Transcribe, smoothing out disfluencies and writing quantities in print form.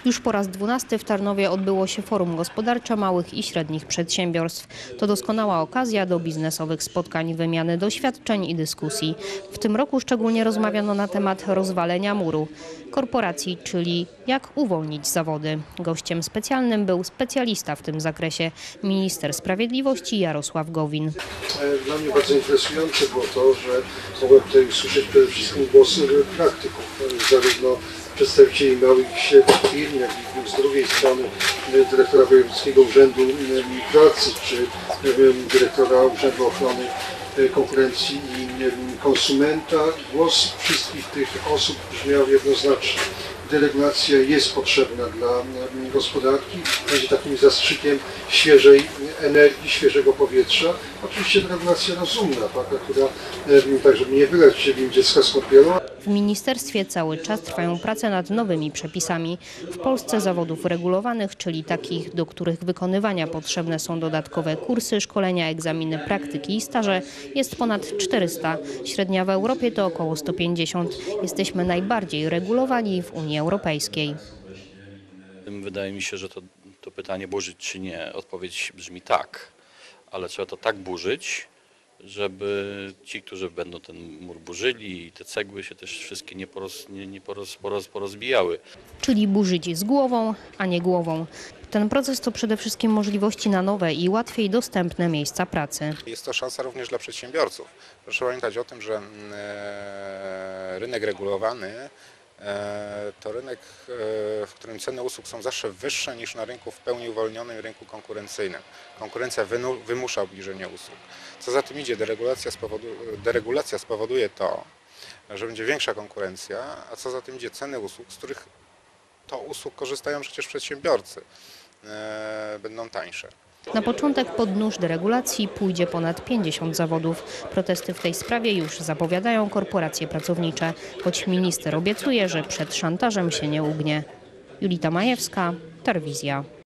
Już po raz 12 w Tarnowie odbyło się Forum Gospodarcze Małych i Średnich Przedsiębiorstw. To doskonała okazja do biznesowych spotkań, wymiany doświadczeń i dyskusji. W tym roku szczególnie rozmawiano na temat rozwalenia muru korporacji, czyli jak uwolnić zawody. Gościem specjalnym był specjalista w tym zakresie, minister sprawiedliwości Jarosław Gowin. Dla mnie bardzo interesujące było to, że mogłem tutaj usłyszeć przede wszystkim głosy praktyków, zarówno przedstawicieli małych i średnich firm, jak i z drugiej strony dyrektora Wojewódzkiego Urzędu Pracy czy dyrektora Urzędu Ochrony Konkurencji i Konsumenta. Głos wszystkich tych osób brzmiał jednoznacznie. Deregulacja jest potrzebna dla gospodarki, będzie takim zastrzykiem świeżej energii, świeżego powietrza. Oczywiście deregulacja rozumna, taka, która, tak żeby nie wylać się w dziecka z kąpielą. W ministerstwie cały czas trwają prace nad nowymi przepisami. W Polsce zawodów regulowanych, czyli takich, do których wykonywania potrzebne są dodatkowe kursy, szkolenia, egzaminy, praktyki i staże, jest ponad 400. Średnia w Europie to około 150. Jesteśmy najbardziej regulowani w Unii Europejskiej. Wydaje mi się, że to pytanie burzyć czy nie, odpowiedź brzmi tak, ale trzeba to tak burzyć, żeby ci, którzy będą ten mur burzyli i te cegły się też wszystkie nie porozbijały. Czyli burzyć z głową, a nie głową. Ten proces to przede wszystkim możliwości na nowe i łatwiej dostępne miejsca pracy. Jest to szansa również dla przedsiębiorców. Proszę pamiętać o tym, że rynek regulowany to rynek, w którym ceny usług są zawsze wyższe niż na rynku w pełni uwolnionym, rynku konkurencyjnym. Konkurencja wymusza obniżenie usług. Co za tym idzie, deregulacja spowoduje to, że będzie większa konkurencja, a co za tym idzie, ceny usług, z których to usług korzystają przecież przedsiębiorcy, będą tańsze. Na początek pod nóż deregulacji pójdzie ponad 50 zawodów. Protesty w tej sprawie już zapowiadają korporacje pracownicze, choć minister obiecuje, że przed szantażem się nie ugnie. Julita Majewska, Tarwizja.